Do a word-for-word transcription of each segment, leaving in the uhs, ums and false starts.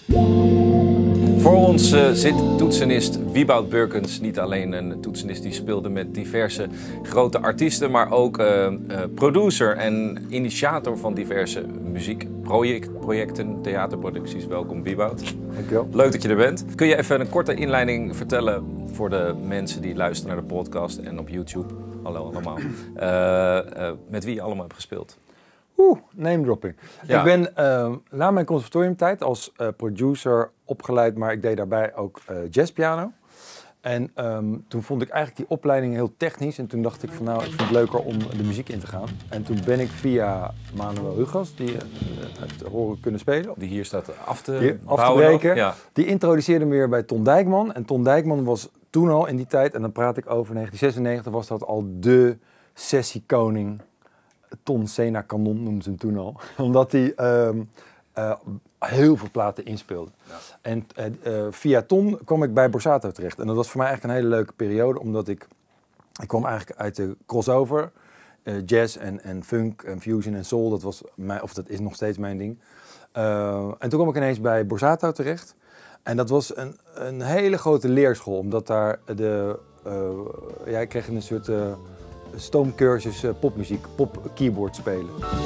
Voor ons uh, zit toetsenist Wieboud Burkens, niet alleen een toetsenist die speelde met diverse grote artiesten, maar ook uh, uh, producer en initiator van diverse muziekprojecten, theaterproducties. Welkom Wieboud. Dankjewel. Leuk dat je er bent. Kun je even een korte inleiding vertellen voor de mensen die luisteren naar de podcast en op YouTube, hallo allemaal, uh, uh, met wie je allemaal hebt gespeeld? Oeh, name dropping. Ja. Ik ben uh, na mijn conservatoriumtijd als uh, producer opgeleid, maar ik deed daarbij ook uh, jazzpiano. En um, toen vond ik eigenlijk die opleiding heel technisch. En toen dacht ik van nou, ik vind het leuker om de muziek in te gaan. En toen ben ik via Manuel Rugas, die uh, het horen kunnen spelen. Die hier staat af te, hier, af te breken. Ja. Die introduceerde me weer bij Ton Dijkman. En Ton Dijkman was toen al in die tijd, en dan praat ik over negentien zesennegentig, was dat al de sessiekoning. Ton Sena Kanon noemden ze hem toen al. Omdat hij um, uh, heel veel platen inspeelde. Ja. En uh, uh, via Ton kwam ik bij Borsato terecht. En dat was voor mij eigenlijk een hele leuke periode. Omdat ik... Ik kwam eigenlijk uit de crossover. Uh, jazz en, en funk en fusion en soul. Dat was mijn, of dat is nog steeds mijn ding. Uh, en toen kwam ik ineens bij Borsato terecht. En dat was een, een hele grote leerschool. Omdat daar de... Uh, ja, ik kreeg een soort... Uh, stoomcursus uh, popmuziek, pop keyboard spelen.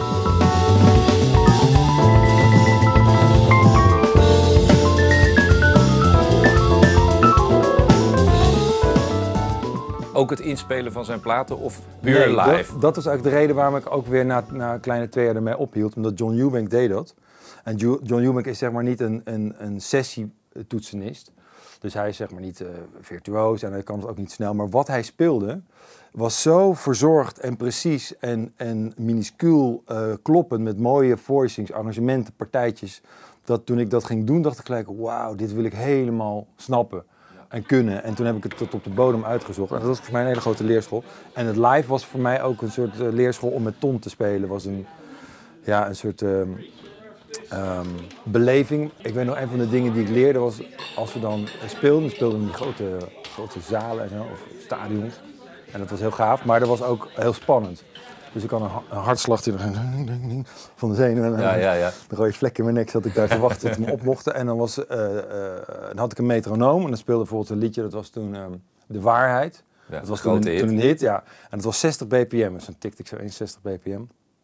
Ook het inspelen van zijn platen of puur nee, live? Dat, dat was eigenlijk de reden waarom ik ook weer na, na een kleine twee jaar ermee ophield. Omdat John Eubank deed dat. En jo- John Eubank is zeg maar niet een, een, een sessietoetsenist. Dus hij is zeg maar niet uh, virtuoos en hij kan het ook niet snel. Maar wat hij speelde was zo verzorgd en precies en, en minuscuul uh, kloppend met mooie voicings, arrangementen, partijtjes. Dat toen ik dat ging doen, dacht ik gelijk, wauw, dit wil ik helemaal snappen en kunnen. En toen heb ik het tot op de bodem uitgezocht. En dat was voor mij een hele grote leerschool. En het live was voor mij ook een soort uh, leerschool om met Ton te spelen. Was een, ja, een soort... Uh, Um, beleving. Ik weet nog, een van de dingen die ik leerde was, als we dan speelden, speelden in die grote, grote zalen en zo, of stadions. En dat was heel gaaf, maar dat was ook heel spannend. Dus ik had een, een hartslag die van de zenuwen en ja, ja, ja. een rode vlek in mijn nek zat ik daar te wachten tot we me op mochten. En dan, was, uh, uh, dan had ik een metronoom en dan speelde bijvoorbeeld een liedje, dat was toen um, De Waarheid. Ja, dat was toen, toen, toen een hit, ja. En dat was zestig bpm, dus dan tikte ik zo eenenzestig bpm.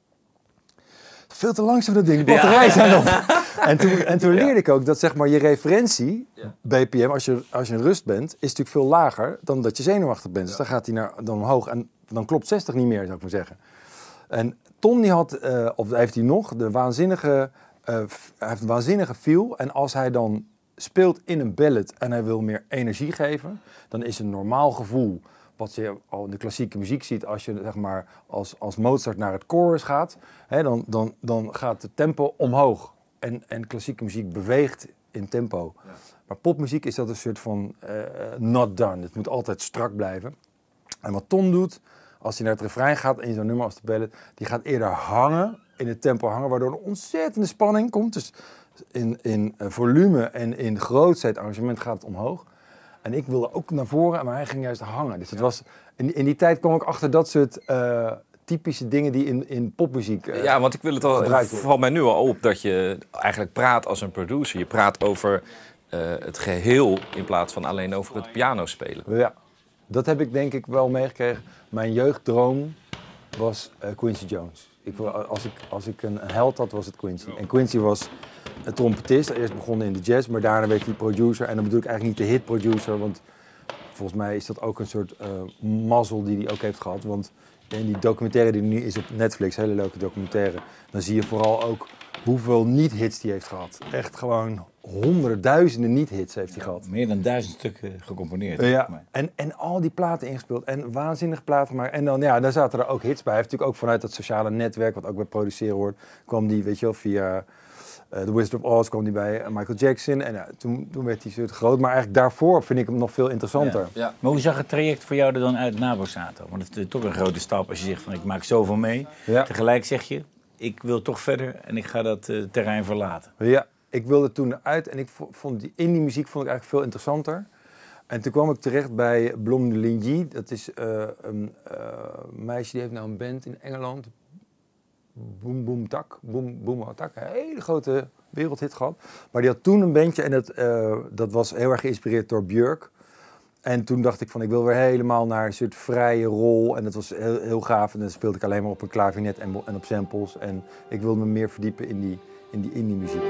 Veel te langzaam dat ding, de batterij ja. zijn op. En toen, en toen leerde ja. ik ook dat zeg maar je referentie, ja. bpm, als je, als je in rust bent, is natuurlijk veel lager dan dat je zenuwachtig bent. Dus ja. dan gaat hij naar, dan omhoog en dan klopt zestig niet meer, zou ik maar zeggen. En Ton die had, uh, of heeft hij nog, de waanzinnige, uh, hij heeft een waanzinnige feel. En als hij dan speelt in een ballad en hij wil meer energie geven, dan is een normaal gevoel, wat je al in de klassieke muziek ziet, als je zeg maar als, als Mozart naar het chorus gaat, hè, dan, dan, dan gaat het tempo omhoog. En, en klassieke muziek beweegt in tempo. Ja. Maar popmuziek is dat een soort van uh, not done. Het moet altijd strak blijven. En wat Ton doet, als hij naar het refrein gaat in zo'n nummer als de ballad, die gaat eerder hangen, in het tempo hangen, waardoor een ontzettende spanning komt. Dus in, in uh, volume en in grootsheid arrangement gaat het omhoog. En ik wilde ook naar voren, maar hij ging juist hangen. Dus het ja. was, in, in die tijd kwam ik achter dat soort uh, typische dingen die in, in popmuziek uh, Ja, want ik wil het al, het valt mij nu al op dat je eigenlijk praat als een producer. Je praat over uh, het geheel in plaats van alleen over het piano spelen. Ja, dat heb ik denk ik wel meegekregen. Mijn jeugddroom was uh, Quincy Jones. Ik, als, ik, als ik een, een held had, was het Quincy. En Quincy was een trompetist. Eerst begonnen in de jazz, maar daarna werd hij producer. En dan bedoel ik eigenlijk niet de hit producer, want volgens mij is dat ook een soort uh, mazzel die hij ook heeft gehad. Want in die documentaire die nu is op Netflix, hele leuke documentaire, dan zie je vooral ook hoeveel niet-hits die heeft gehad. Echt gewoon honderdduizenden niet-hits heeft hij ja, gehad. Meer dan duizend stukken gecomponeerd. Uh, ja, en, en al die platen ingespeeld en waanzinnige platen. Maar en dan, ja, daar zaten er ook hits bij. Hij heeft natuurlijk ook vanuit dat sociale netwerk, wat ook bij produceren hoort, kwam die, weet je wel, via uh, The Wizard of Oz kwam die bij Michael Jackson. En ja, toen, toen werd hij soort groot. Maar eigenlijk daarvoor vind ik hem nog veel interessanter. Ja, ja. Maar hoe zag het traject voor jou er dan uit na Borsato? Want het is toch een grote stap als je zegt van ik maak zoveel mee. Ja. Tegelijk zeg je, ik wil toch verder en ik ga dat uh, terrein verlaten. Ja, ik wilde toen eruit en ik vond die indie muziek vond ik eigenlijk veel interessanter. En toen kwam ik terecht bij Blom de Ligny. Dat is uh, een uh, meisje die heeft nou een band in Engeland. Boom Boom Tak, Boom Boom Tak, een hele grote wereldhit gehad. Maar die had toen een bandje en dat, uh, dat was heel erg geïnspireerd door Björk. En toen dacht ik van, ik wil weer helemaal naar een soort vrije rol. En dat was heel, heel gaaf. En dan speelde ik alleen maar op een klavinet en, en op samples. En ik wilde me meer verdiepen in die, in die indie muziek.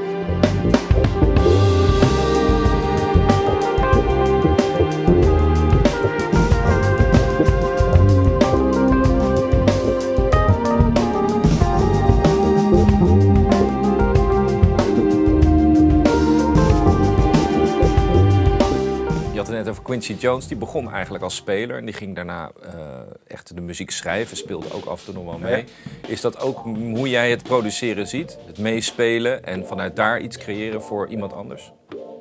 Over Quincy Jones, die begon eigenlijk als speler en die ging daarna uh, echt de muziek schrijven, speelde ook af en toe nog wel mee. Ja. Is dat ook hoe jij het produceren ziet? Het meespelen en vanuit daar iets creëren voor iemand anders?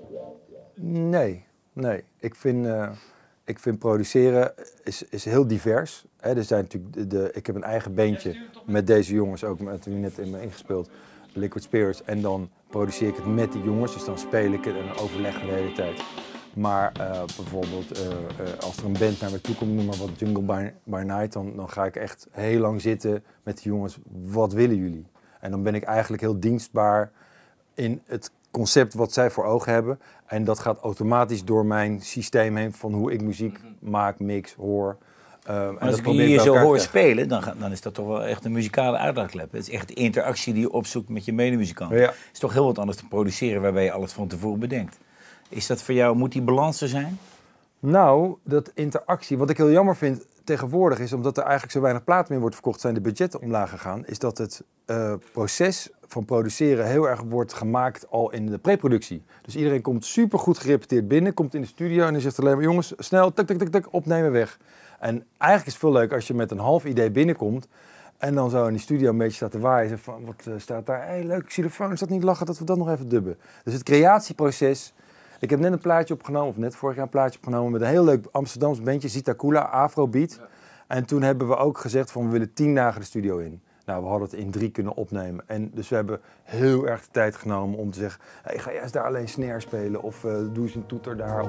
Nee, nee. Ik vind, uh, ik vind produceren is, is heel divers. Hè, er zijn natuurlijk de, de, ik heb een eigen bandje met deze jongens, ook met wie net in me ingespeeld, Liquid Spirits. En dan produceer ik het met die jongens, dus dan speel ik het en dan overleggen we de hele tijd. Maar uh, bijvoorbeeld uh, uh, als er een band naar me toe komt, noem maar wat Jungle by, by Night, dan, dan ga ik echt heel lang zitten met de jongens, wat willen jullie? En dan ben ik eigenlijk heel dienstbaar in het concept wat zij voor ogen hebben. En dat gaat automatisch door mijn systeem heen van hoe ik muziek maak, mix, hoor. Uh, en als dat ik je hier zo hoor spelen, dan, dan is dat toch wel echt een muzikale uitlaatklep. Het is echt de interactie die je opzoekt met je medemuzikant. Ja. Het is toch heel wat anders te produceren waarbij je alles van tevoren bedenkt. Is dat voor jou, moet die balans er zijn? Nou, dat interactie, wat ik heel jammer vind tegenwoordig is, omdat er eigenlijk zo weinig plaat meer wordt verkocht, zijn de budgetten omlaag gegaan, is dat het uh, proces van produceren heel erg wordt gemaakt al in de preproductie. Dus iedereen komt super goed gerepeteerd binnen, komt in de studio en dan zegt alleen maar, jongens, snel, tik, tik, tik, tik, opnemen, weg. En eigenlijk is het veel leuk als je met een half idee binnenkomt en dan zo in die studio een beetje staat te waaien. Van, wat uh, staat daar? Hé, hey, leuk, xylofoon, is dat niet lachen dat we dat nog even dubben? Dus het creatieproces. Ik heb net een plaatje opgenomen, of net vorig jaar een plaatje opgenomen met een heel leuk Amsterdams bandje, Zita Kula, Afrobeat. Ja. En toen hebben we ook gezegd van we willen tien dagen de studio in. Nou, we hadden het in drie kunnen opnemen. En dus we hebben heel erg de tijd genomen om te zeggen, hey, ga jij eens daar alleen snare spelen of uh, doe eens een toeter daar.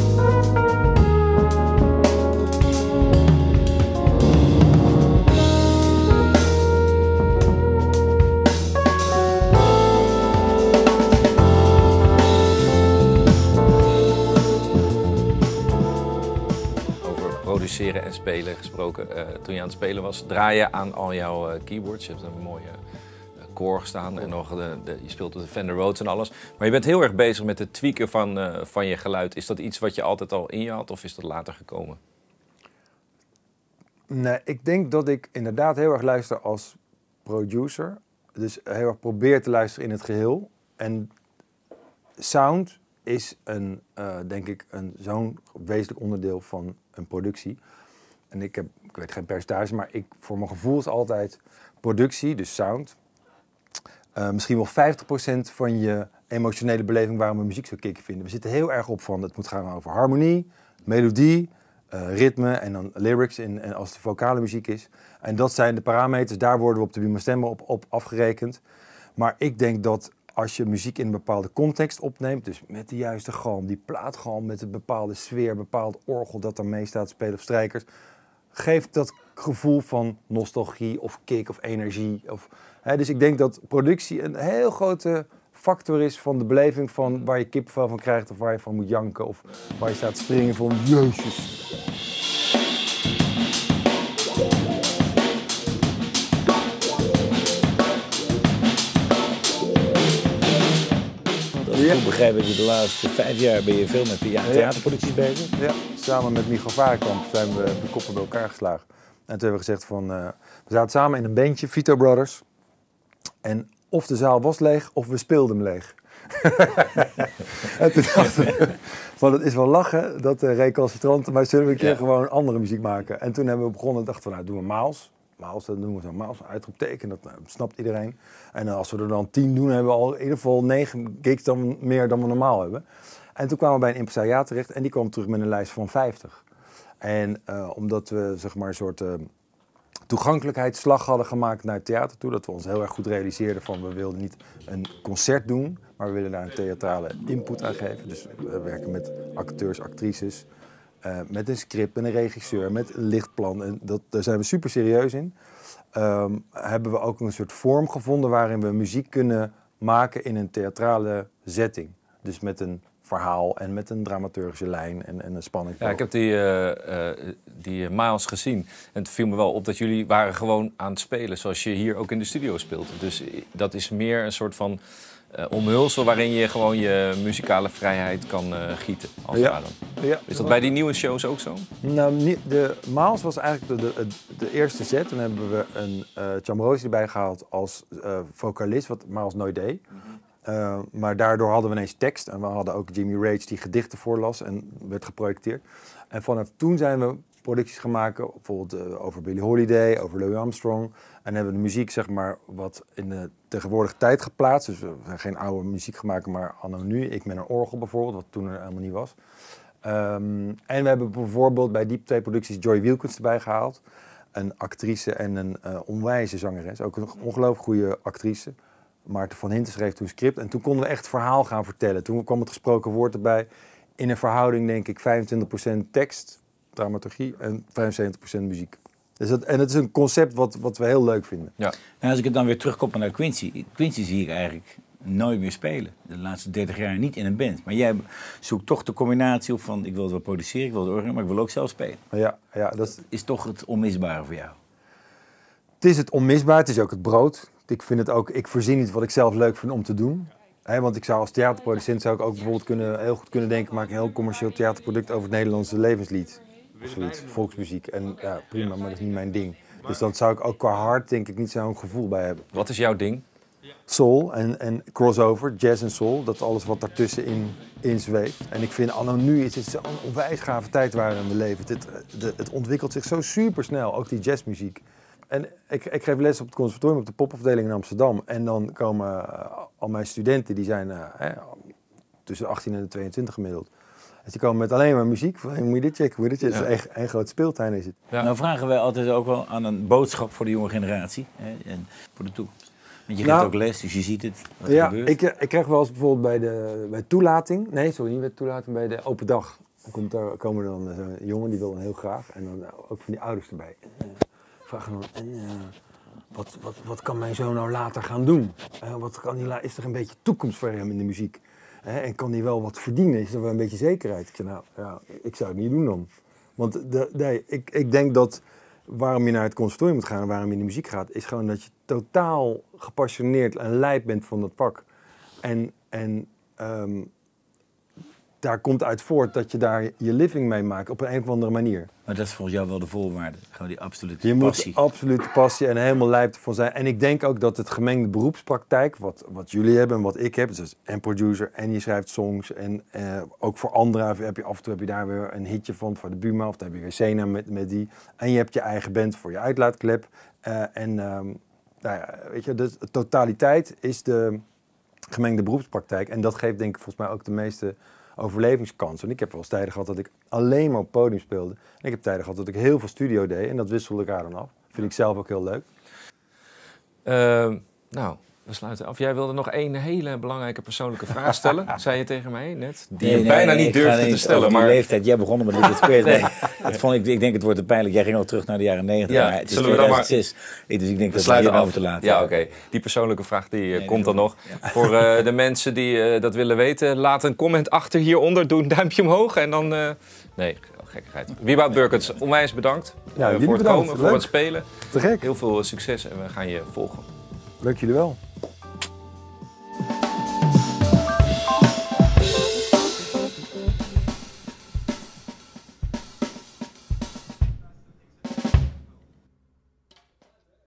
Produceren en spelen gesproken. Uh, toen je aan het spelen was, draai je aan al jouw uh, keyboards. Je hebt een mooie uh, core staan en nog de, de, je speelt op de Fender Rhodes en alles. Maar je bent heel erg bezig met het tweaken van, uh, van je geluid. Is dat iets wat je altijd al in je had of is dat later gekomen? Nee, ik denk dat ik inderdaad heel erg luister als producer. Dus heel erg probeer te luisteren in het geheel. En sound is een, uh, denk ik, een, zo'n wezenlijk onderdeel van een productie. En ik heb, ik weet geen percentage, maar ik, voor mijn gevoel is altijd productie, dus sound, uh, misschien wel vijftig procent van je emotionele beleving waarom we muziek zo kicken vinden. We zitten heel erg op van, het moet gaan over harmonie, melodie, uh, ritme en dan lyrics in, en als het vocale muziek is. En dat zijn de parameters, daar worden we op de Buma Stemmen op, op afgerekend. Maar ik denk dat als je muziek in een bepaalde context opneemt, dus met de juiste galm, die plaatgalm met een bepaalde sfeer, bepaald orgel dat daarmee staat spelen of strijkers, geeft dat gevoel van nostalgie of kick of energie. Of, hè, dus ik denk dat productie een heel grote factor is van de beleving van waar je kippenvel van krijgt of waar je van moet janken of waar je staat te springen van jezus. Ik begrijp dat je de laatste vijf jaar ben je veel met theaterproducties bezig. Ja, samen met Michael Varenkamp zijn we de koppen bij elkaar geslagen. En toen hebben we gezegd van, uh, we zaten samen in een bandje, Vito Brothers. En of de zaal was leeg, of we speelden hem leeg. En toen dachten we, van het is wel lachen, dat uh, recalcitrant, maar zullen we een keer ja. gewoon andere muziek maken. En toen hebben we begonnen en dachten we, nou doen we Maals. Maals, dat doen we zo Maals, een uitroepteken, dat nou, snapt iedereen. En uh, als we er dan tien doen, hebben we al in ieder geval negen gigs dan meer dan we normaal hebben. En toen kwamen we bij een impresariaat terecht en die kwam terug met een lijst van vijftig. En uh, omdat we zeg maar een soort uh, toegankelijkheidsslag hadden gemaakt naar het theater toe, dat we ons heel erg goed realiseerden van we wilden niet een concert doen, maar we willen daar een theatrale input aan geven. Dus we werken met acteurs, actrices, Uh, met een script en een regisseur, met een lichtplan. En dat, daar zijn we super serieus in. Um, hebben we ook een soort vorm gevonden waarin we muziek kunnen maken in een theatrale setting. Dus met een verhaal en met een dramaturgische lijn en, en een spanning. Ja, ik heb die, uh, uh, die Miles gezien. En het viel me wel op dat jullie waren gewoon aan het spelen zoals je hier ook in de studio speelt. Dus dat is meer een soort van uh, omhulsel waarin je gewoon je muzikale vrijheid kan uh, gieten. Als ja. Ja. Is dat bij die nieuwe shows ook zo? Nou, de Miles was eigenlijk de, de, de eerste set. Toen hebben we een uh, Chamrosi erbij gehaald als uh, vocalist, wat Miles nooit deed. Mm-hmm. Uh, maar daardoor hadden we ineens tekst en we hadden ook Jimmy Rage die gedichten voorlas en werd geprojecteerd. En vanaf toen zijn we producties gaan maken, bijvoorbeeld uh, over Billie Holiday, over Louis Armstrong. En hebben we de muziek zeg maar wat in de tegenwoordige tijd geplaatst. Dus we zijn geen oude muziek gemaakt, maar anno nu. Ik met een orgel bijvoorbeeld, wat toen er helemaal niet was. Um, en we hebben bijvoorbeeld bij Diep twee producties Joy Wilkins erbij gehaald. Een actrice en een uh, onwijze zangeres, ook een ongelooflijk goede actrice. Maarten van Hinten schreef toen script en toen konden we echt verhaal gaan vertellen. Toen kwam het gesproken woord erbij in een verhouding denk ik vijfentwintig procent tekst, dramaturgie en vijfenzeventig procent muziek. Dus dat, en het is een concept wat, wat we heel leuk vinden. Ja. En als ik het dan weer terugkoppel naar Quincy. Quincy zie ik eigenlijk nooit meer spelen. De laatste dertig jaar niet in een band. Maar jij zoekt toch de combinatie op van ik wil het wel produceren, ik wil het organiseren, maar ik wil ook zelf spelen. Ja, ja, dat is... is toch het onmisbare voor jou? Het is het onmisbaar, het is ook het brood. Ik vind het ook, ik voorzie niet wat ik zelf leuk vind om te doen. He, want ik zou als theaterproducent zou ik ook bijvoorbeeld kunnen, heel goed kunnen denken, maak een heel commercieel theaterproduct over het Nederlandse levenslied. Of zoiets, volksmuziek. En ja, prima, maar dat is niet mijn ding. Dus dan zou ik ook qua hart denk ik niet zo'n gevoel bij hebben. Wat is jouw ding? Soul en, en crossover, jazz en soul, dat alles wat daartussenin in zweeft. En ik vind anno nu is het zo'n onwijs gave tijd waarin we leven. Het, het, het ontwikkelt zich zo super snel, ook die jazzmuziek. En ik, ik geef les op het conservatorium op de popafdeling in Amsterdam. En dan komen uh, al mijn studenten, die zijn uh, eh, tussen de achttien en de tweeëntwintig gemiddeld. Dus die komen met alleen maar muziek. Van, moet je dit checken, moet je dit checken. Het is echt een groot speeltuin is het. Ja. Nou vragen wij altijd ook wel aan een boodschap voor de jonge generatie. Hè, en voor de toekomst. Want je geeft nou, ook les, dus je ziet het. Wat ja, er gebeurt. Ik, ik krijg wel eens bijvoorbeeld bij de bij toelating. Nee, sorry, niet bij de toelating, bij de open dag. Dan komt er, komen er dan een jongen, die wil dan heel graag. En dan ook van die ouders erbij. Vragen dan, en, uh, wat, wat, wat kan mijn zoon nou later gaan doen? Uh, wat kan die is er een beetje toekomst voor hem in de muziek? Uh, en kan hij wel wat verdienen? Is er wel een beetje zekerheid? Ik zeg, nou, ja, ik zou het niet doen dan. Want de, nee, ik, ik denk dat waarom je naar het conservatorium moet gaan en waarom je in de muziek gaat, is gewoon dat je totaal gepassioneerd en lijp bent van dat vak. En, en um, daar komt uit voort dat je daar je living mee maakt op een, een of andere manier. Maar dat is volgens jou wel de voorwaarde, gewoon die absolute je passie. Je moet absolute passie en helemaal lijp van zijn. En ik denk ook dat het gemengde beroepspraktijk, wat, wat jullie hebben en wat ik heb, dus en producer en je schrijft songs en uh, ook voor anderen heb je af en toe heb je daar weer een hitje van voor de Buma of dan heb je weer Sena met, met die. En je hebt je eigen band voor je uitlaatklep. Uh, en uh, nou ja, weet je, de totaliteit is de gemengde beroepspraktijk en dat geeft denk ik volgens mij ook de meeste overlevingskans. En ik heb wel eens tijden gehad dat ik alleen maar op het podium speelde. En ik heb tijden gehad dat ik heel veel studio deed. En dat wisselde elkaar dan af. Vind ik zelf ook heel leuk. Uh, nou, we sluiten af. Jij wilde nog één hele belangrijke persoonlijke vraag stellen. Zei je tegen mij net. Die nee, je nee, bijna nee, niet durfde te stellen. Maar leeftijd. Jij begon met Liquid Spirit. Nee. Dat vond ik, ik denk het wordt te pijnlijk. Jij ging al terug naar de jaren negentig. Ja, maar het is zullen we dan maar... Dus ik denk we dat we hier over te laten. Ja, oké. Okay. Die persoonlijke vraag die nee, komt dan nog. Ja. Voor uh, de mensen die uh, dat willen weten, laat een comment achter hieronder. Doe een duimpje omhoog en dan... Uh... Nee, gekkigheid. Wieboud Burkens, onwijs bedankt ja, uh, voor het bedankt. komen, Leuk. voor het spelen. Te gek. Heel veel succes en we gaan je volgen. Leuk jullie wel.